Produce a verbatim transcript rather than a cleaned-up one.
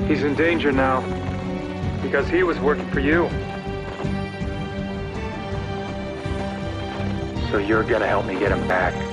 He's in danger now, because he was working for you. So you're gonna help me get him back.